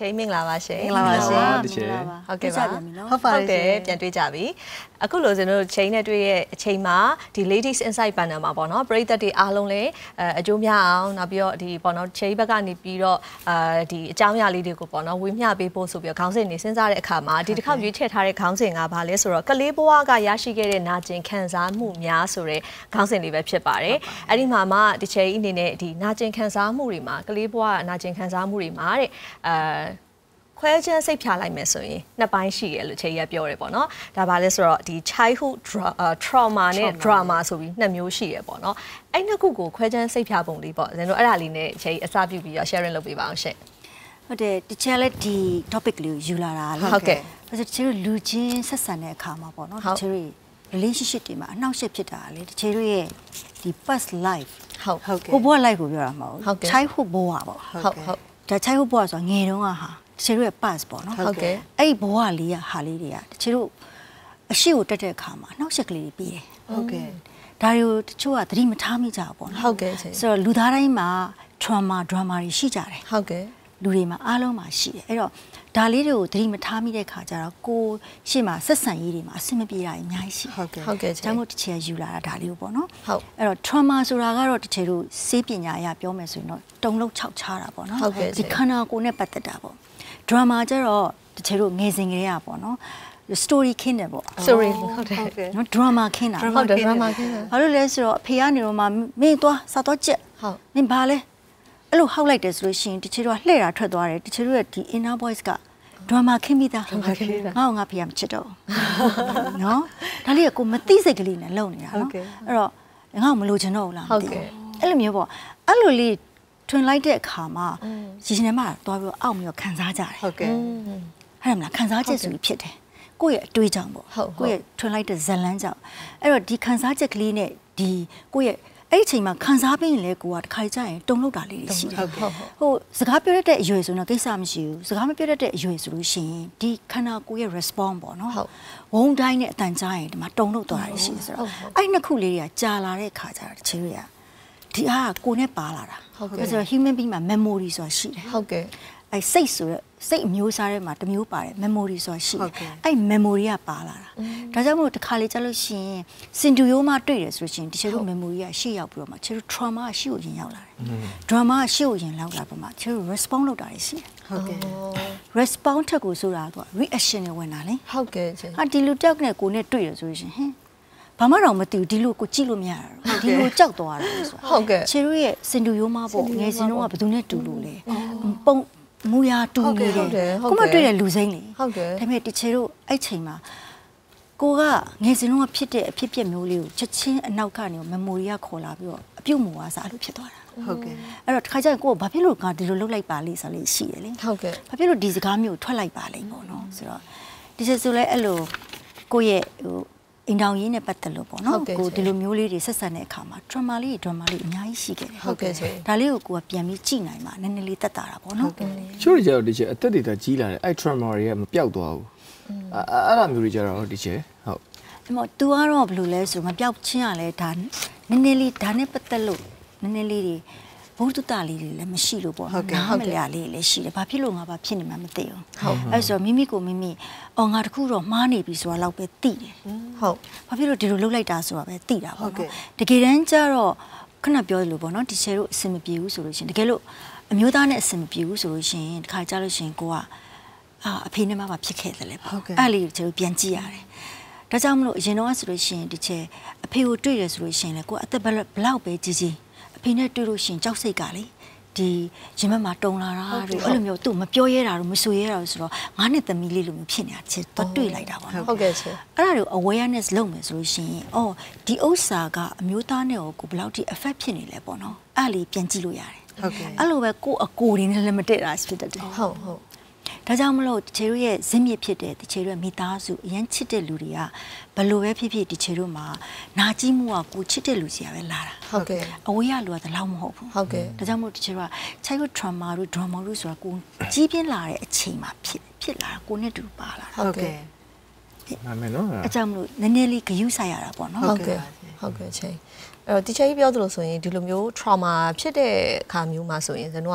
ချိန်မင်္ဂလာပါရှင်မင်္ဂလာပါရှင်ဟုတ်ကဲ့ပါဟုတ်တယ်ပြန်တွေ့ကြပြီအခုလိုကျွန်တော်ချိန်နဲ့တွေ့ရဲ့အချိန်မှာဒီ Ladies Insight Panel မှာပေါ့နော်ပရိသတ်တွေအားလုံးလည်းအကျိုးများအောင်နောက်ပြီးတော့ဒီပေါ့နော်ချိန်ဘက်ကနေပြီးတော့ဒီအကြောင်းအရာလေးတွေကိုပေါ့နော်ဝေမျှပေးဖို့ဆိုပြီးတော့ခေါင်းစဉ်တွေစဉ်းစားတဲ့အခါမှာဒီတစ်ခေါက်ရွေးချယ်ထားတဲ့ခေါင်းစဉ်ကဘာလဲဆိုတော့ကလေးဘဝကရရှိခဲ့တဲ့နာကျင်ခံစားမှုများဆိုတဲ့ခေါင်းစဉ်လေးပဲဖြစ်ပါတယ်အဲ့ဒီမှာမှဒီချိန်အနေနဲ့ဒီနာကျင်ခံစားမှုတွေမှာကလေးဘဝနာကျင်ခံစားမှုတွေမှာတဲ့ခွဲခြားစိတ်ဖြာလိုက်မယ်ဆိုရင်နှစ်ပိုင်းရှိရလို့ချိန်ရပြောတယ်ပေါ့နော်ဒါပါလဲဆိုတော့ဒီ childhood trauma နဲ့ drama ဆိုပြီးနှစ်မျိုးရှိရပေါ့နော်အဲ့နှစ်ခုကိုခွဲခြားစိတ်ဖြာပုံလေးပေါ့ကျွန်တော်အဲ့ဒါလေးနဲ့ချိန်အစပြုပြီးတော့ sharing လုပ်ပေးပါအောင်ရှင့်ဟုတ်တယ်တချို့လည်းဒီ topic လေးကိုယူလာတာလေဟုတ်ကဲ့ဒါဆိုတချို့လူချင်းဆက်ဆံတဲ့အခါမှာပေါ့နော်တချို့ relationship တွေမှာအနှောက်အယှက်ဖြစ်တာလေတချို့ရဲ့ဒီ past life ဟုတ်ကဲ့ဘဝ life ကိုပြောတာမဟုတ် childhood ဘဝပေါ့ဟုတ်ဒါ childhood ဘဝဆိုတာငယ်တုန်းကဟာတချို့ရဲ့ past ပေါ့နော်ဟုတ်ကဲ့အဲ့ဒီဘဝလေးကဟာလေးတွေကတချို့အရှိကိုတက်တဲ့အခါမှာနှောက်ယှက်ကလေးတွေပြီးတယ်ဟုတ်ကဲ့ဒါတွေကိုတချို့ကသတိမထားမိကြဘူးပေါ့နော်ဟုတ်ကဲ့ဆိုတော့လူသားတိုင်းမှာ trauma drama တွေရှိကြတယ်ဟုတ်ကဲ့လူတွေမှာအားလုံးမှာရှိတယ်အဲ့တော့ဒါလေးတွေကိုသတိမထားမိတဲ့ခါကျတော့ကိုရှေ့မှာဆက်ဆံရေးတွေမှာအဆင်မပြေတာအများကြီးရှိဟုတ်ကဲ့ဒါမှမဟုတ်တစ်ချက်ယူလာတာဒါလေးကိုပေါ့နော်ဟုတ်အဲ့တော့ trauma ဆိုတာကတော့တစ်ချက်တို့စေးပညာအရပြောမယ်ဆိုရင်တော့တုံလုံးခြောက်ချတာပေါ့နော်ဒီခန္ဓာကိုယ်နဲ့ပတ်သက်တာပေါ့ drama ကျတော့တစ်ချက်တို့ငယ်စဉ်ကလေးอ่ะပေါ့နော် story ခင်းတယ်ပေါ့ story ဟုတ်တယ်နော် drama ခင်းတာဟုတ်တယ် drama ခင်းတာဘာလို့လဲဆိုတော့အဖေကနေတော့မှမင်းသွားစားတော့ကြက်ဟုတ်မင်းဘာလဲအဲ့လိုဟောက်လိုက်တယ်ဆိုလို့ရှိရင်တချို့ကလှည့်တာထွက်သွားတယ်တချို့ရဲ့ဒီ inner voice က drama ခင်းပြီးသားငါ့ကိုငါဖေမချစ်တော့နော်ဒါလေးကကိုမသိစိတ်ကလေးနဲ့လုံနေတာနော်အဲ့တော့ငါ့ကိုမလိုချင်တော့ဘူးလားဟုတ်ကဲ့အဲ့လိုမျိုးပေါ့အဲ့လိုလေးထွင်လိုက်တဲ့အခါမှာရှင်ရှင်ထဲမှာသွားပြီးတော့အောက်ပြီးတော့ခံစားကြတယ်ဟုတ်ကဲ့အဲ့ဒါမလားခံစားချက်ဆိုပြီးဖြစ်တယ်ကိုယ့်ရဲ့အတွေးကြောင့်ပေါ့ကိုယ့်ရဲ့ထွင်လိုက်တဲ့ဇလန်းကြောင့်အဲ့တော့ဒီခံစားချက်ကလေးနဲ့ဒီကိုယ့်ရဲ့အဲ့ဒီအချိန်မှာခံစားပြီးရင်လေကိုကတခါကြရင်တုံလို့တာလေးရှိတယ်ဟိုစကားပြောရတဲ့အရွယ်ဆိုတော့ကိစ္စမရှိဘူးစကားမပြောရတဲ့အရွယ်ဆိုလို့ရှိရင်ဒီခန္ဓာကိုယ်ရဲ့ response ပေါ့နော်ဝုန်းတိုင်းနဲ့အတန်ကြားရင်ဒီမှာတုံလို့သွားတာရှိတယ်ဆိုတော့အဲ့နှစ်ခုလေးတွေကကြာလာတဲ့ခါကျတော့တချို့တွေကဒီအားကကိုယ်နဲ့ပါလာတာဟုတ်ကဲ့ဆိုတော့ human being မှာ memory ဆိုတာရှိတယ်ဟုတ်ကဲ့အဲ့စိတ်ဆိုရစိတ်အမျိုးစားထဲမှာတစ်မျိုးပါတယ် memory ဆိုတာရှိတယ်အဲ့ memory ကပါလာတာဒါကြောင့်မို့တခါလေကြားလို့ရှိရင်စင်တူရိုးမှတွေ့တယ်ဆိုလို့ရှိရင်တချို့ memory ကရှေ့ရောက်ပြီးတော့မှတချို့ trauma ကရှေ့ကိုရင်ရောက်လာတယ် drama ကရှေ့ကိုရင်လောက်လာပြီးမှတချို့ response လုပ်တာရှိတယ်ဟုတ်ကဲ့ response ထက်ကိုဆိုတာက reaction တွေဝင်တာလေဟုတ်ကဲ့ဟာဒီလူတက်နဲ့ကိုနဲ့တွေ့ရဆိုလို့ရှိရင်ဟင်ဘာမှတော့မသိဘူးဒီလိုကိုကြည့်လို့မရတာဒီလိုကြောက်သွားတာဆိုဟုတ်ကဲ့ခြေတို့ရဲ့စင်တူရိုးမပေါ့ငယ်စဉ်တော့ဘယ်သူနဲ့တူလို့လဲပုံမူရတူနေတယ်ကိုမတွေ့တဲ့လူစိမ့်လေဟုတ်တယ်ဒါပေမဲ့တချေတို့အဲ့ချိန်မှာကိုကငယ်စဉ်တော့ဖြစ်တဲ့အဖြစ်ပြက်မျိုးလေးကိုချက်ချင်းအနောက်ကနေ memory ကခေါ်လာပြီးတော့အပြုတ်မူဝါစာလို့ဖြစ်သွားတာဟုတ်ကဲ့အဲ့တော့တခါကျရင်ကိုကဘာဖြစ်လို့ငါဒီလိုလုပ်လိုက်ပါလိမ့်ဆိုလို့ရှိရလေဟုတ်ကဲ့ဘာဖြစ်လို့ဒီစကားမျိုးထွက်လိုက်ပါလိမ့်ပေါ့နော်ဆိုတော့ဒီချက်ဆိုလဲအဲ့လိုကိုရဲ့ဟိုအင်တောင်ရင်းနဲ့ပတ်သက်လို့ပေါ့နော်ကိုဒီလိုမျိုးလေးတွေဆက်ဆံတဲ့အခါမှာ drama လေးအများကြီးရှိခဲ့တယ်ဟုတ်ကဲ့ဒါလေးကိုကပြန်ပြီးကြည့်နိုင်မှာနည်းနည်းလေးတက်တာပေါ့နော်ချို့တွေကြတော့ဒီချက်အသက်တွေကြီးလာတယ်အဲ့ trauma တွေကမပြောက်သွားဘူးအဲ့လိုမျိုးတွေကြတော့ဒီချက်ဟုတ်အဲ့တော့ तू ကတော့ဘယ်လိုလဲဆိုမပြောက်ချင်းရလဲဒါနည်းနည်းလေးဒါနဲ့ပတ်သက်လို့နည်းနည်းလေးတွေဘုဒ္ဓတာလေးတွေလည်းမရှိလို့ပေါ့နော်နားမလျာလေးလည်းရှိတယ်ဘာဖြစ်လို့ငါဘာဖြစ်နေမှမသိဘူးအဲ့ဆိုမိမိကိုမိမိအော်ငါတခုတော့မှားနေပြီဆိုတာတော့ပဲသိတယ်ဟုတ်ဘာဖြစ်လို့ဒီလိုလုပ်လိုက်တာဆိုတာပဲသိတာပေါ့နော်တကယ်တမ်းကျတော့ခဏပြောလို့ပေါ့နော်ဒီချေတို့အဆင်မပြေဘူးဆိုလို့ရှင်တကယ်လို့အမျိုးသားနဲ့အဆင်မပြေဘူးဆိုလို့ရှင်တခါကြားလို့ရှင်ကိုကအဖေနဲ့မှဖြစ်ခဲ့တယ်လေပေါ့အဲ့လေးချေတို့ပြန်ကြည့်ရတယ်ဒါကြောင့်မလို့အရင်တော့ဆိုလို့ရှင်ဒီချေအဖေကိုတွေ့ရဆိုလို့ရှင်လေကိုအသက်ဘလောက်ပဲကြီးကြီးအဖေနဲ့တွေ့လို့ရှင်ကြောက်စိတ်ကလေဒီရင်မမှာတုံလာတာတို့အဲ့လိုမျိုးသူ့မပြောရဲတာတို့မဆိုရဲတာတို့ဆိုတော့ငါနဲ့သမီးလေးလိုမျိုးဖြစ်နေတာချစ်တော့တွေ့လိုက်တာပေါ့နော်ဟုတ်ကဲ့ချစ်အဲ့ဒါကို awareness လုပ်မယ်ဆိုလို့ရှိရင်အော်ဒီဥစ္စာကအမျိုးသားနဲ့ကိုဘယ်လောက်ထိ effect ဖြစ်နေလဲပေါ့နော်အဲ့လေးပြန်ကြည့်လို့ရတယ်ဟုတ်ကဲ့အဲ့လိုပဲကိုအကိုတွေနဲ့လည်းမတည့်တာဖြစ်တတ်တယ်ဟုတ်ဟုတ်ဒါကြောင့်မလို့တချေတို့ရဲ့ဇင်းမြစ်ဖြစ်တဲ့တချေတို့မိသားစုအရင်ချစ်တဲ့လူတွေကဘယ်လိုပဲဖြစ်ဖြစ်တချေတို့မှာနာကြည့်မှုကကိုချစ်တဲ့လူစီကပဲလာတာဟုတ်ကဲ့အဝေးရလူကတလောက်မဟုတ်ဘူးဟုတ်ကဲ့ဒါကြောင့်မို့တချေတို့က child trauma တို့ drama တို့ဆိုတာကိုကြီးပြင်းလာတဲ့အချိန်မှာဖြစ်လာတာကိုနဲ့တူပါလာဟုတ်ကဲ့နာမည်နော်အကြောင်းမလို့နည်းနည်းလေးဂရုစိုက်ရတာပေါ့နော်ဟုတ်ကဲ့ဟုတ်ကဲ့ချင်းအဲ့တော့တီချာကြီးပြောသလိုဆိုရင်ဒီလိုမျိုး trauma ဖြစ်တဲ့အခါမျိုးမှာဆိုရင်ကျွန်တော်က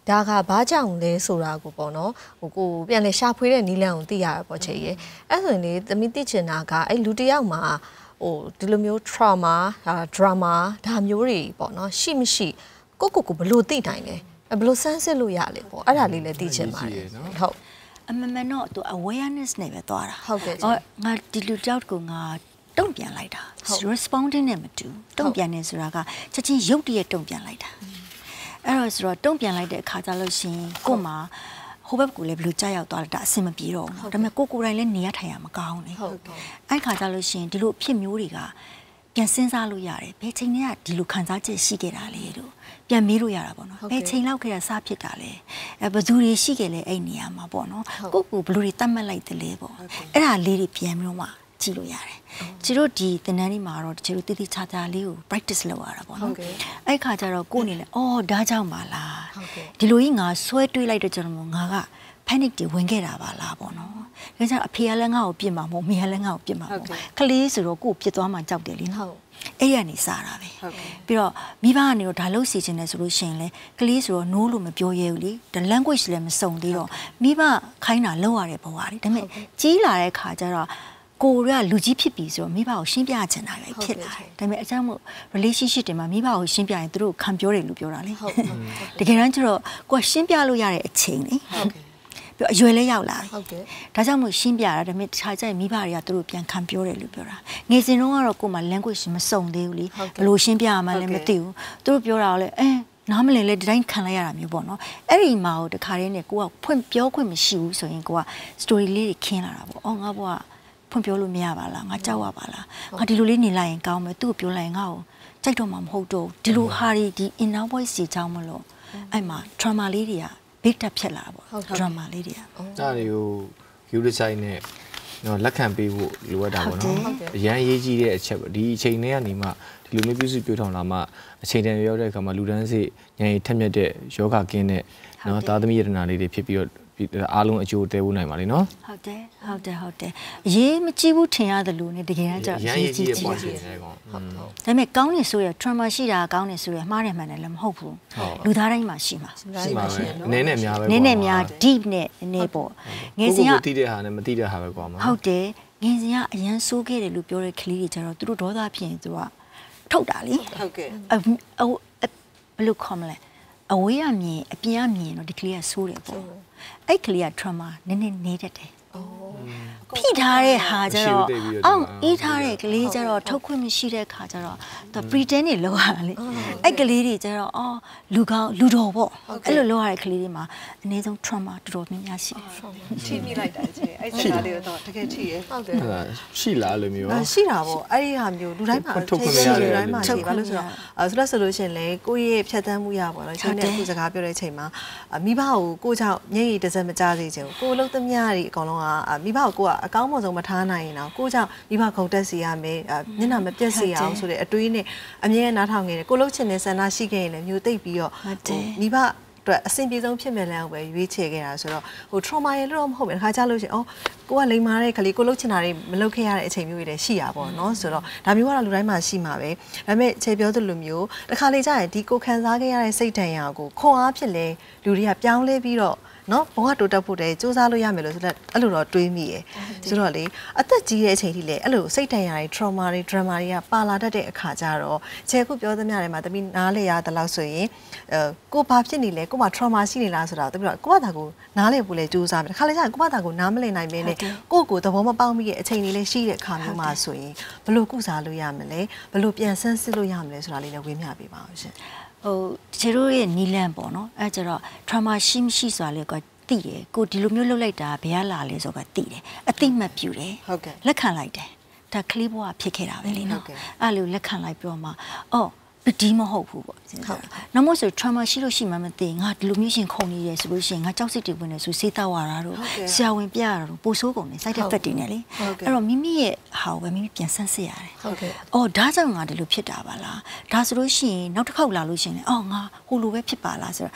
ဒါကဘာကြောင့်လဲဆိုတာကိုပေါ့နော်ကိုပြန်လေရှာဖွေတဲ့နီလန်ကိုသိရတာပေါ့ချေရဲ့အဲ့ဆိုရင်လေသမီးသိချင်တာကအဲ့လူတစ်ယောက်မှာဒီလိုမျိုး trauma drama ဒါမျိုးတွေပေါ့နော်ရှိမရှိကိုဘယ်လိုသိနိုင်လဲဘယ်လိုစမ်းစစ်လို့ရလဲပေါ့အဲ့ဒါလေးလည်းသိချင်ပါတယ်ဟုတ်အမှန်မှန်တော့သူ awareness နဲ့ပဲသွားတာဟုတ်ကဲ့ငါဒီလူတယောက်ကငါတုံ့ပြန်လိုက်တာ responding နဲ့မတူတုံ့ပြန်နေဆိုတာကချက်ချင်းရုပ်တရက်တုံ့ပြန်လိုက်တာအဲ့တော့ဆိုတော့တုံ့ပြန်လိုက်တဲ့အခါကျလို့ရှိရင်ကို့မှာဟိုဘက်ကလည်းဘလို့ကြာရောက်သွားတာအဆင်မပြေတော့ဘူးဒါပေမဲ့ကိုယ်တိုင်လည်းနေရထိုင်ရမကောင်းဘူးဟုတ်အဲ့ခါကျလို့ရှိရင်ဒီလိုအဖြစ်မျိုးတွေကပြန်စဉ်းစားလို့ရတယ်ဘယ်ချိန်တည်းကဒီလိုခံစားချက်ရှိခဲ့တာလဲလို့ပြန်မေးလို့ရတာပေါ့နော်ဘယ်ချိန်လောက်ခဲ့တာစဖြစ်တာလဲဘယ်သူတွေရှိခဲ့လဲအဲ့နေရာမှာပေါ့နော်ကိုယ့်ကိုဘလို့တွေတတ်မှတ်လိုက်တယ်လေပေါ့အဲ့ဒါလေးတွေပြန်ပြီးတော့မှကြည့်လို့ရတယ်ကျတို့ဒီသင်တန်းလေးမှာတော့ကျတို့တည်တည်ချာချာလေးကို practice လုပ်ရတာပေါ့နော်အဲ့ခါကျတော့ကိုယ်အနေနဲ့အော်ဒါကြောင့်ပါလားဒီလိုကြီးငါဆွဲတွေးလိုက်တဲ့ကျွန်တော်ငါက panic တွေဝင်ခဲ့တာပါလားပေါ့နော်ဒါကြောင့်အဖေကလည်းငါ့ကိုပြစ်မှာမဟုတ်မိကလည်းငါ့ကိုပြစ်မှာမဟုတ်ကလေးဆိုတော့ကိုယ်ပြစ်သွားမှကြောက်တယ်လေနော်အဲ့ရနေစားတာပဲပြီးတော့မိဘကနေတော့ဒါလို့စီခြင်းလဲဆိုလို့ရှိရင်လေကလေးဆိုတော့ no လို့မပြောရဲဘူးလေဒါ language လည်းမစုံသေးတော့မိဘခိုင်းတာလောက်ရတဲ့ဘဝတွေဒါပေမဲ့ကြီးလာတဲ့ခါကျတော့ကိုရလူကြီးဖြစ်ပြီဆိုတော့မိဘကိုရှင်းပြချင်တာပဲဖြစ်လာတယ်ဒါပေမဲ့အကြောင်းမို့ relationship တွေမှာမိဘကိုရှင်းပြရင်သူတို့ခံပြောတယ်လို့ပြောတာလေတကယ်တမ်းကျတော့ကိုကရှင်းပြလို့ရတဲ့အချိန်လေပြီးအရွယ်လည်းရောက်လာပြီဒါကြောင့်မို့ရှင်းပြတာဒါပေမဲ့တခြားကျရင်မိဘတွေကသူတို့ပြန်ခံပြောတယ်လို့ပြောတာငယ်စဉ်တုန်းကတော့ကိုယ်မှာ language မစုံသေးဘူးလေဘယ်လိုရှင်းပြရမှလည်းမသိဘူးသူတို့ပြောတာကလည်းနားမလည်လဲဒီတိုင်းခံလိုက်ရတာမျိုးပေါ့နော်အဲ့ဒီမှာတခါတည်းနဲ့ကိုကဖွင့်ပြောခွင့်မရှိဘူးဆိုရင်ကိုက story လေးတွေခင်းလာတာပေါ့အော်ငါဘွားဖွင့်ပြောလို့မရပါလားငါကြောက်ရပါလားငါဒီလိုလေးနေလိုက်ရင်ကောင်းမယ်သူ့ကိုပြောလိုက်ရင်ငါ့ကိုကြိုက်တော့မှမဟုတ်တော့ဒီလိုဟာဒီ inner voice စီချောင်းမလို့အဲ့မှာ trauma လေးတွေက big တက်ဖြစ်လာပေါ့ drama လေးတွေကအဲ့ဒါတွေကို Ulysse နဲ့နော်လက်ခံပေးဖို့လိုအပ်တာပေါ့နော်အရန်ရေးကြီးတဲ့အချက်ပေါ့ဒီအချိန်တွေကနေမှဒီလိုမျိုးပြုစုပြောထောင်လာမှအချိန်တန်ရောက်တဲ့အခါမှာလူတန်းစေညံထက်မြက်တဲ့ယောဂကင်းတဲ့နော်သားသမီးယတနာလေးတွေဖြစ်ပြီးတော့အားလုံးအကျိုးတဲဖို့နိုင်ပါလိမ့်နော်ဟုတ်တယ်ရေးမကြည့်ဘူးထင်ရတယ်လို့ ਨੇ တကယ်တမ်းကျရေးကြည့်ပွားချင်တယ်ကောင်ဒါပေမဲ့ကောင်းနေဆိုရ trauma ရှိတာကောင်းနေဆိုရမှားတယ်မှန်တယ်လည်းမဟုတ်ဘူးလူသားတိုင်းမှာရှိမှာနည်းနဲ့များပဲနည်းနဲ့များ deep နဲ့နည်းပေါ့ငယ်စဉ်ကသိတဲ့ဟာနဲ့မသိတဲ့ဟာပဲကွာမှာဟုတ်တယ်ငယ်စဉ်ကအရန်ဆိုးခဲ့တယ်လို့ပြောတဲ့ကလေးတွေကျတော့သူတို့ဒေါသဖြစ်ရင်သူကထုတ်တာလေဟုတ်ကဲ့ဘယ်လိုခေါ်မလဲအဝေးရမြင်အပြင်ကမြင်တော့ဒီကလေးကဆိုးတယ်ပေါ့အဲ့ကလေးက trauma နည်းနည်းနေတတ်တယ်ဖိထားတဲ့ဟာကျတော့အော်အေးထားတဲ့ကလေးကျတော့ထုတ်ခွင့်မရှိတဲ့ခါကျတော့သူ pretend နေလောက်ရတာလေအဲ့ကလေးတွေကျတော့အော်လူကောင်းလူတော်ပေါ့အဲ့လိုလောက်ရတဲ့ကလေးတွေမှာအနည်းဆုံး trauma တော်တော်များများရှိတယ်ထိမိလိုက်တာချင်းအဲ့စကားလေးတော့တကယ်ထိရဟုတ်တယ်ရှိလားလိုမျိုးရှိတာပေါ့အဲ့ဒီဟာမျိုးလူတိုင်းမှာထုတ်ခွင့်မရလူတိုင်းမှာရှိပါလို့ဆိုတော့ဆိုလို့ရှိရင်လေကိုယ့်ရဲ့ဖြတ်သန်းမှုရပါတော့ချင်းနဲ့အခုစကားပြောတဲ့အချိန်မှာမိဘကိုကိုကြောင့်မျက်ရည်တစ်စက်မကြစေချင်ဘူးကိုလုံးသမျှတွေအကောင်လုံးကမိဘကိုအကောင်းမဆုံးမထားနိုင်ရင်တော့ကိုကြောင့်မိဘခုံတက်စီရမယ်မျက်နှာမပြတ်စေအောင်ဆိုတဲ့အတွေးနဲ့အမြဲနားထောင်နေတယ်ကိုလုံးချင်တဲ့ဆန္ဒရှိခဲ့ရင်လည်းမျိုးသိပ်ပြီးတော့မိဘအတွက်အဆင်ပြေဆုံးဖြစ်မယ်လည်းပဲရွေးချယ်ခဲ့တာဆိုတော့ဟို trauma ရဲ့လို့တော့မဟုတ်ဘူးတခါကြလို့ရှိရင်ကိုကလိမ်မာတဲ့ခလေးကိုလှုပ်ချင်တာတွေမလှုပ်ခဲ့ရတဲ့အချိန်မျိုးတွေလည်းရှိရပါတော့เนาะဆိုတော့ဒါမျိုးကတော့လူတိုင်းမှာရှိမှာပဲဒါပေမဲ့ခြေပြောသလိုမျိုးတခါလေကြာရင်ဒီကိုခံစားခဲ့ရတဲ့စိတ်ဒဏ်ရာကိုခွန်အားဖြစ်လဲလူတွေကပြောင်းလဲပြီးတော့နော်ဘဝတိုးတက်ဖို့တည်းစူးစမ်းလို့ရမယ်လို့ဆိုတော့အဲ့လိုတော့တွေးမိရယ်ဆိုတော့လေအသက်ကြီးတဲ့အချိန်ထိလေအဲ့လိုစိတ်ဒဏ်ရာတွေ trauma တွေ drama တွေကပါလာတတ်တဲ့အခါကျတော့ခြေခုပြောသမျှတွေမှာတမီးနားလေရတဲ့လောက်ဆိုရင်ကိုဘာဖြစ်နေလဲကိုမှ trauma ရှိနေလားဆိုတော့တမီးတော့ကိုဘာသာကိုနားလေဖို့လေစူးစမ်းမယ်တခါလေကျရင်ကိုဘာသာကိုနားမလည်နိုင်မင်းနဲ့ကိုသဘောမပေါက်မိရဲ့အချိန်တွေလည်းရှိတဲ့အခါမျိုးမှာဆိုရင်ဘလို့ကုစားလို့ရမလဲဘလို့ပြန်ဆန်းစစ်လို့ရမလဲဆိုတာလေးလည်းဝေမျှပေးပါအောင်ရှင်ဟိုကျတို့ရဲ့နီလန်ပေါ့နော်အဲကျတော့ trauma ရှိမရှိဆိုတာလေကသိတယ်ကိုဒီလိုမျိုးလှုပ်လိုက်တာဘယ်ကလာလဲဆိုတော့သိတယ်အသိမှတ်ပြုတယ်ဟုတ်ကဲ့လက်ခံလိုက်တယ်ဒါကလေးဘဝဖြစ်ခဲ့တာပဲလေနော်အဲ့လိုလက်ခံလိုက်ပြောမှအော်ဒီမဟုတ်ဘူးပေါ့နောက်မို့ဆို trauma ရှိလို့ရှိမှမသိငါဒီလိုမျိုးရှင်ခုန်နေရဲဆိုလို့ရှိရင်ငါကြောက်စိတ်တွေဝင်နေဆိုစေးတောက်ရတာတော့ဆရာဝန်ပြရတာတော့ပိုဆိုးကုန်နေ side effect တွေနဲ့လေအဲ့တော့မိမိရဲ့ဟာကိုပဲမိမိပြန်ဆန်းစစ်ရတယ်ဟုတ်ကဲ့အော်ဒါကြောင့်ငါဒီလိုဖြစ်တာပါလားဒါဆိုလို့ရှိရင်နောက်တစ်ခေါက်လာလို့ရှိရင်အော်ငါဟိုလိုပဲဖြစ်ပါလားဆိုတော့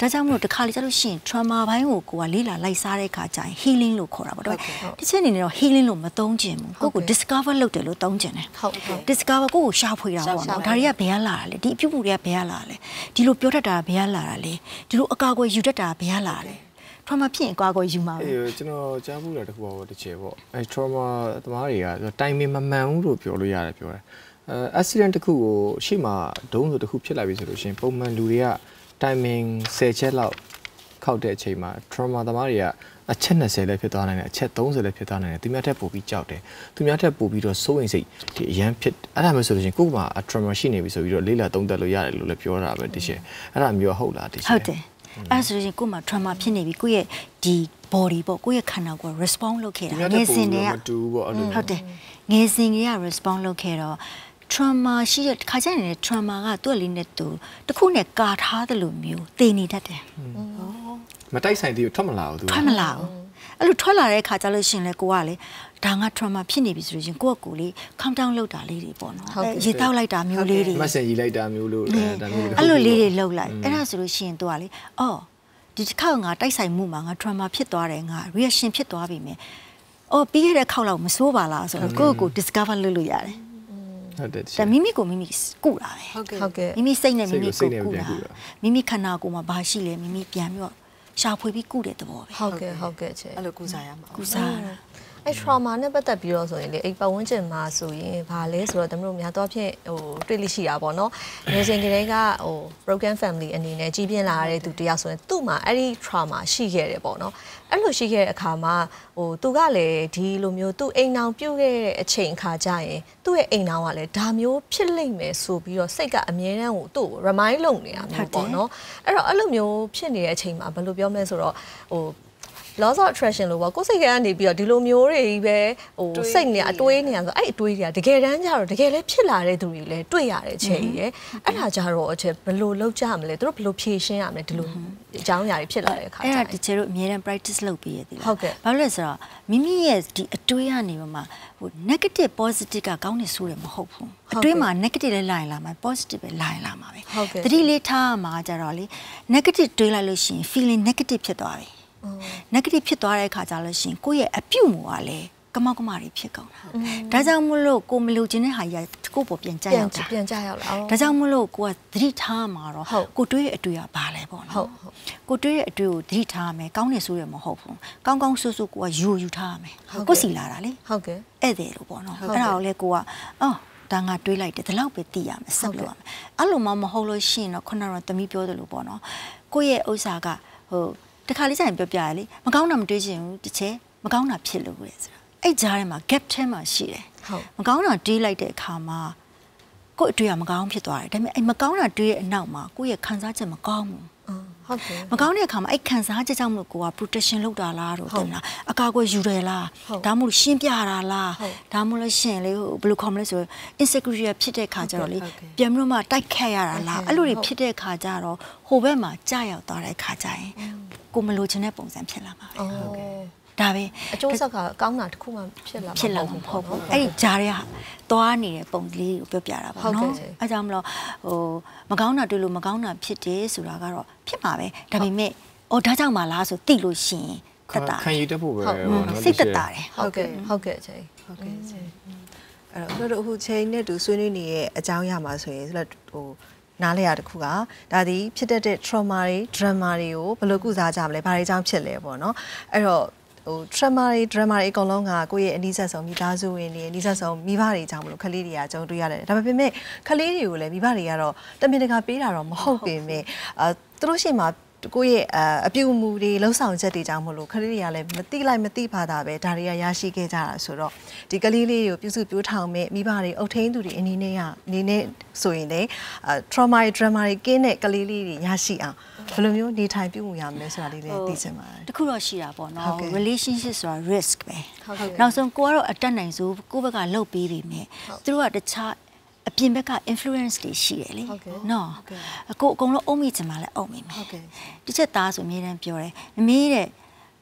ဒါကြောင့်မလို့တစ်ခါလေကျလို့ရှိရင် trauma ဘိုင်းကိုကလေးလာလိုက်စားတဲ့ခါကျရင် healing လို့ခေါ်တာပေါ့တစ်ချက်အနေနဲ့တော့ healing လို့မသုံးချင်ဘူးကို discover လုပ်တယ်လို့သုံးချင်တယ်ဟုတ် discover ကိုရှာဖွေတာပေါ့နော်ဒါတွေကဘယ်ကလာတာလဲဒီအပြုတ်မှုတွေကဘယ်ကလာလဲဒီလိုပြောတတ်တာဘယ်ကလာတာလဲဒီလိုအကာအကွယ်ယူတတ်တာဘယ်ကလာလဲ trauma ဖြစ်ရင်အကာအကွယ်ယူမှာပဲကျွန်တော်ကြားဘူးလားတခုပါတော့တစ်ချက်ပေါ့အဲ trauma သမားတွေကtiming မမှန်ဘူးလို့ပြောလို့ရတယ်ပြောတယ်accident တခုကိုရှေ့မှာဒုံးဆိုတခုဖြစ်လာပြီဆိုလို့ရှိရင်ပုံမှန်လူတွေက timing 10ချက်လောက်ခောက်တဲ့အချိန်မှာ trauma သမားတွေကအချက်20လည်းဖြစ်သွားနိုင်တယ်အချက်30လည်းဖြစ်သွားနိုင်တယ်သူများထက်ပိုပြီးကြောက်တယ်သူများထက်ပိုပြီးတော့စိုးရိမ်စိတ်ဒီအရန်ဖြစ်အဲ့ဒါမျိုးဆိုလို့ရှိရင်ကိုယ့်မှာ trauma ရှိနေပြီဆိုပြီးတော့လေးလာသုံးသပ်လို့ရတယ်လို့လည်းပြောတာပဲတရှယ်အဲ့ဒါမျိုးဟုတ်လားတရှယ်ဟုတ်တယ်အဲ့ဆိုရင်ကိုယ့်မှာ trauma ဖြစ်နေပြီကိုယ့်ရဲ့ဒီ body ပေါ့ကိုယ့်ရဲ့ခန္ဓာကိုယ် respond လုပ်ခဲ့တာငယ်စဉ်တွေကဟုတ်တယ်ငယ်စဉ်တွေက respond လုပ်ခဲ့တော့trauma ရှိတဲ့ခါကျရင် trauma ကသူ့လေးနဲ့သူတခုနဲ့ကာထားတယ်လို့မျိုးသိနေတတ်တယ်မတိုက်ဆိုင်သေးဘူးထွက်မလာဘူးသူထွက်မလာဘူးအဲ့လိုထွက်လာတဲ့ခါကျလို့ရှင်လေကိုကလေဒါငါ trauma ဖြစ်နေပြီဆိုလို့ရှင်ကိုယ့်ကိုယ်လေး calm down လုပ်တာလေးတွေပေါ့နော်ရေတောက်လိုက်တာမျိုးလေးတွေမဆင်ကြီးလိုက်တာမျိုးလို့ဒါမျိုးအဲ့လိုလေးတွေလုပ်လိုက်အဲ့ဒါဆိုလို့ရှင်သူကလေအော်ဒီတစ်ခါငါတိုက်ဆိုင်မှုမှာငါ trauma ဖြစ်သွားတယ်ငါ reaction ဖြစ်သွားပြီမယ်အော်ပြီးခဲ့တဲ့ခေါက်လောက်မဆိုးပါလားဆိုတော့ကိုယ့်ကို discover လုပ်လို့ရတယ်ဟုတ်တယ်ဒါမိမိကိုမိမိကုတာပဲဟုတ်ကဲ့မိမိစိတ်နဲ့မိမိကိုကုတာမိမိခန္ဓာကိုယ်မှာဘာရှိလဲမိမိပြန်ပြီးတော့ရှာဖွေပြီးကုတဲ့သဘောပဲဟုတ်ကဲ့ဟုတ်ကဲ့ချေအဲ့လိုကုစားရမှာကုစားအဲ့ trauma နဲ့ပတ်သက်ပြီးတော့ဆိုရင်လေအဲ့ပတ်ဝန်းကျင်မှာဆိုရင်ဘာလဲဆိုတော့တမတို့များတော့ဖြင့်ဟိုတွေ့လိရှိတာပေါ့နော်ငယ်စဉ်ကလေးကဟို broken family အနေနဲ့ကြီးပြင်းလာတဲ့သူတယောက်ဆိုရင်သူ့မှာအဲ့ဒီ trauma ရှိခဲ့တယ်ပေါ့နော်အဲ့လိုရှိခဲ့တဲ့အခါမှာဟိုသူကလည်းဒီလိုမျိုးသူ့အိမ်အောင်ပြုတ်ခဲ့တဲ့အချိန်အခါကျရင်သူ့ရဲ့အိမ်အောင်ကလည်းဒါမျိုးဖြစ်လိမ့်မယ်ဆိုပြီးတော့စိတ်ကအမြဲတမ်းကိုသူ့ကို remind လုပ်နေတာမျိုးပေါ့နော်အဲ့တော့အဲ့လိုမျိုးဖြစ်နေတဲ့အချိန်မှာဘယ်လိုပြောမလဲဆိုတော့ဟိုloss of attraction လို့ပေါ့ကိုယ်စိတ်ကနေပြီးတော့ဒီလိုမျိုးတွေပဲဟိုစိတ်နေအတွေးနေရဆိုအဲ့အတွေးတွေကတကယ်တမ်းကျတော့တကယ်လည်းဖြစ်လာတဲ့သူတွေလည်းတွေ့ရတဲ့ချိန်ကြီးရယ်အဲ့ဒါကြတော့အချက်ဘယ်လိုလုပ်ကြမလဲသူတို့ဘယ်လိုဖြေရှင်းရမလဲဒီလိုအကြောင်းအရာတွေဖြစ်လာတဲ့အခါကျအဲ့ဒါတချေတို့အမြဲတမ်း practice လုပ်ပြီးရသေးလားဟုတ်ကဲ့ဘာလို့လဲဆိုတော့မိမိရဲ့ဒီအတွေးကနေမှဟို negative positive ကကောင်းနေဆိုးတယ်မဟုတ်ဘူးအတွေးမှာ negative လည်းလာရင်လာမှာ positive ပဲလာရင်လာမှာပဲတတိလေးထားမှာကြတော့လေ negative တွေးလိုက်လို့ရှိရင် feeling negative ဖြစ်သွားပြီnegative ဖြစ်သွားတဲ့အခါကျလို့ရှိရင်ကိုယ့်ရဲ့အပြုတ်မှုကလည်းကမောက်ကမတွေဖြစ်ကုန်တာဒါကြောင့်မလို့ကိုမလို့ခြင်းတဲ့ဟာကြီးကိုပေါ်ပြန်ကြရောက်တာပြန်ကြရောက်လာဒါကြောင့်မလို့ကိုကသတိထားမှာတော့ကိုတွေးရဲ့အတွေ့အဘာလဲပေါ့နော်ကိုတွေးရဲ့အတွေ့ကိုသတိထားရမယ်ကောင်းနေဆိုရမဟုတ်ဘူးကောင်းကောင်းဆိုးဆိုးကိုကယူထားရမယ်ကိုစီလာတာလေဟုတ်ကဲ့ဧည့်သည်လို့ပေါ့နော်အဲ့ဒါကိုလေကိုကအော်ဒါငါတွေးလိုက်တယ်ဒီလောက်ပဲသိရမယ်ဆက်လို့ရမယ်အဲ့လိုမှမဟုတ်လို့ရှိရင်တော့ခုနကတော့သမီးပြောတယ်လို့ပေါ့နော်ကိုရဲ့ဥစ္စာကဟိုတခါလေးကျရင်ပြောပြရလေမကောင်းတာမတွေးချင်ဘူးတစ်ချက်မကောင်းတာဖြစ်လို့လေဆိုတာအဲ့ကြားထဲမှာ gap ထဲမှာရှိတယ်ဟုတ်မကောင်းတာတွေးလိုက်တဲ့အခါမှာကိုယ့်အတွေ့အမကောင်းဖြစ်သွားတယ်ဒါပေမဲ့အဲ့မကောင်းတာတွေးရဲ့အနောက်မှာကိုယ့်ရဲ့ခံစားချက်မကောင်းဘူးဟုတ်ကဲ့မကောင်းတဲ့အခါမှာအဲ့ခံစားချက်ကြောင့်မလို့ကိုက protection လုပ်တာလားတော့တင်လားအကာအကွယ်ယူတယ်လားဒါမှမဟုတ်ရှင်းပြတာလားဒါမှမဟုတ်ရှင်လေဘယ်လိုခေါ်မလဲဆို insecurity ဖြစ်တဲ့ခါကျတော့လေပြန်ပြီးတော့မှတိုက်ခတ်ရတာလားအဲ့လိုတွေဖြစ်တဲ့ခါကျတော့ဟိုဘက်မှာကြာရောက်သွားတဲ့ခါကျရင်ကိုမလိုချင်တဲ့ပုံစံဖြစ်လာမှာပဲဟုတ်ကဲ့ဒါပဲအကျိုးဆက်ကကောင်းတာတစ်ခုမှဖြစ်လာမှာမဟုတ်ဘူးအဲ့ဒီဂျားတွေကသွားနေတဲ့ပုံလေးကိုပြောပြတာပါနော်အဲကြောင့်မလို့ဟိုမကောင်းတာတွေ့လို့မကောင်းတာဖြစ်တယ်ဆိုတာကတော့ဖြစ်မှာပဲဒါပေမဲ့အော်ဒါကြောင့်မလားဆိုသိလို့ရှိရင်သက်တာခံယူတတ်ဖို့ပဲစိတ်သက်တာတယ်ဟုတ်ကဲ့ဟုတ်ကဲ့ချိန်ဟုတ်ကဲ့ချိန်အဲ့တော့အခုချိန်နဲ့တူဆွေးနွေးနေရဲ့အကြောင်းရမှာဆိုရင်ဆိုတော့ဟိုနားလဲရတခုကဒါဒီဖြစ်တတ်တဲ့ trauma တွေ drama တွေကိုဘယ်လိုကုစားကြမလဲဘာတွေကြောင့်ဖြစ်လဲပေါ့နော်အဲ့တော့ဟို drama တွေအကုန်လုံးကကိုယ့်ရဲ့အနည်းဆက်ဆုံးမိသားစုဝင်တွေအနည်းဆက်ဆုံးမိဘတွေကြောင့်မလို့ခလေးတွေကကြုံတွေ့ရတယ်ဒါပေမဲ့ခလေးတွေကိုလည်းမိဘတွေကတော့တမင်တကာပေးတာတော့မဟုတ်ပေမဲ့သူတို့ရှိမှကိုယ့်ရဲ့အပြုအမူတွေလှုပ်ဆောင်ချက်တွေကြောင့်မလို့ခလေးတွေကလည်းမသိလိုက်မသိပါတာပဲဒါတွေကရရှိခဲ့ကြတာဆိုတော့ဒီကလေးလေးကိုပြုစုပြောထောင်မဲ့မိဘတွေအုပ်ထိန်းသူတွေအနေနဲ့ဆိုရင်လည်းtrauma တွေ drama တွေကင်းတဲ့ကလေးလေးတွေရရှိအောင်ဘယ်လိုမျိုးနေထိုင်ပြုမှုရမလဲဆိုတာလေးလည်းသိချင်ပါတယ်တခုတော့ရှိတာပေါ့နော် relationship ဆိုတာ risk ပဲနောက်ဆုံးကိုကတော့အတက်နိုင်ဆိုကိုယ့်ဘက်ကလှုပ်ပေးပြီမြဲသူတို့ကတခြားအပြင်ဘက်က influence တွေရှိတယ်လေနော်ကိုအကုန်လုံးအုံးမိချင်မှလည်းအုံးမိမယ်တစ်ချက်သားဆိုအမြဲတမ်းပြောတယ်မမေးတဲ့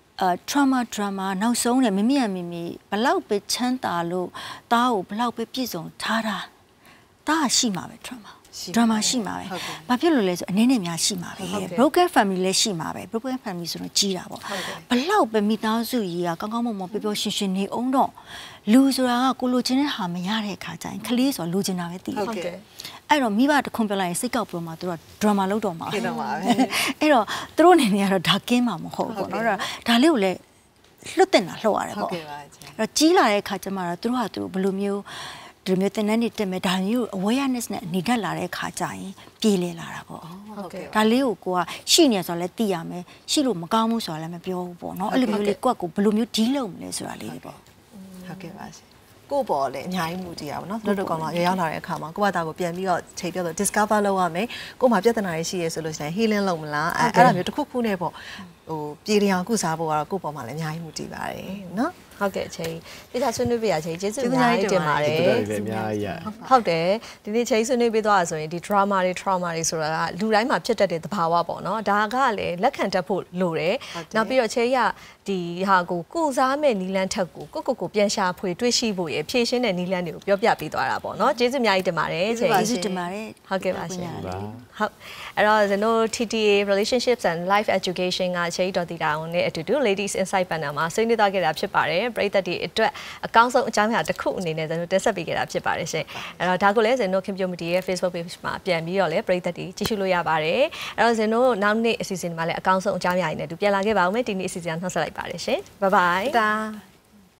drama နောက်ဆုံးတယ်မမေဘလောက်ပဲချမ်းသာလို့သားကိုဘလောက်ပဲပြည့်စုံထားတာသားရှိမှာပဲ trauma drama ရှိမှာပဲဘာဖြစ်လို့လဲဆိုအနေနဲ့များရှိမှာပဲ broken family လည်းရှိမှာပဲ broken family ဆိုတော့ကြီးတာပေါ့ဘလောက်ပဲမိသားစုကြီးကကောင်းကောင်းမွန်မွန်ပျော်ပျော်ရွှင်ရွှင်နေအောင်တော့လူဆိုတာကကိုလိုချင်တဲ့ဟာမရတဲ့အခါကျရင်ကလေးဆိုလိုချင်တာပဲတည်တယ်အဲ့တော့မိဘတခွန်ပြလိုက်ရင်စိတ်ကောက်ပြီးတော့မှသူတို့ drama လုပ်တော့မှာအဲ့တော့သူတို့အနေနဲ့ကတော့ဒါကင်းမှာမဟုတ်ဘူးပေါ့နော်ဒါလေးကိုလည်းလွတ်တင်တာလှုပ်ရတယ်ပေါ့အဲ့တော့ကြီးလာတဲ့အခါကျမှတော့သူတို့ကသူတို့ဘယ်လိုမျိုးဒီမျိုးတင်နေတက်မဲ့ဒါမျိုး awareness နဲ့နေတတ်လာတဲ့အခါကျရင်ပြေးလဲလာတာပေါ့ဒါလေးကိုကရှိနေဆိုတော့လည်းသိရမယ်ရှိလို့မကောင်းဘူးဆိုတော့လည်းမပြောဘူးပေါ့နော်အဲ့လိုမျိုးလေးကိုယ့်ကိုဘယ်လိုမျိုး deal လုပ်မလဲဆိုတာလေးတွေပေါ့ဟုတ်ကဲ့ပါရှင်ကိုပေါ်လည်းအများကြီးမူတည်ရပါတော့တို့ကောင်တော့ရောက်လာတဲ့အခါမှာကိုယ့်ဘာသာကိုပြန်ပြီးတော့ချိန်ပြောလို့ discover လုပ်ရမယ်ကို့မှာပြဿနာတွေရှိရဲဆိုလို့ရှိရင် healing လုပ်မလားအဲ့ဒါမျိုးတစ်ခုခုနဲ့ပေါ့ဟိုပြေးတရားကုစားဖို့ကတော့ကို့ပေါ်မှာလည်းအများကြီးမူတည်ပါတယ်နော်ဟုတ်ကဲ့အချိန်ဒီစားဆွေးနွေးပေးရချိန်ကျေးဇူးအများကြီးတင်ပါတယ်ဟုတ်တယ်ဒီနေ့ချိန်ဆွေးနွေးပေးသွားတာဆိုရင်ဒီ drama တွေ trauma တွေဆိုတာကလူတိုင်းမှာဖြစ်တတ်တဲ့သဘာဝပေါ့နော်ဒါကလည်းလက်ခံတတ်ဖို့လိုတယ်နောက်ပြီးတော့ချိန်ရဒီဟာကိုကုစားမဲ့နီလန်းထက်ကိုကိုပြန်ရှာဖွေတွေးရှိဖို့ရဖြည့်ရှင်းတဲ့နီလန်းတွေကိုပြောပြပေးသွားတာပေါ့နော်ကျေးဇူးအများကြီးတင်ပါတယ်ချိန်ကျေးဇူးတင်ပါတယ်ဟုတ်ကဲ့ပါရှင်ဟုတ်အဲ့တော့ကျွန်တော် TTA relationships and life education ကချိန်တော်တည်တာအောင်နဲ့အတူတူ ladies inside panel မှာဆွေးနွေးသွားခဲ့တာဖြစ်ပါတယ်ပရိသတ်တွေအတွက်အကောင်းဆုံးအကြောင်းအရာတစ်ခုအနေနဲ့ကျွန်တော်တက်ဆက်ပေးခဲ့တာဖြစ်ပါတယ်ရှင်အဲ့တော့ဒါကိုလည်းကျွန်တော် community ရဲ့ Facebook page မှာပြန်ပြီးတော့လည်းပရိသတ်တွေကြည့်ရှုလို့ရပါတယ်အဲ့တော့ကျွန်တော်နောက်နေ့အစီအစဉ်မှာလည်းအကောင်းဆုံးအကြောင်းအရာတွေနဲ့တူပြန်လာခဲ့ပါဦးမယ်ဒီနေ့အစီအစဉ်နှောက်ဆက်လိုက်ပါတယ်ရှင် bye bye တာ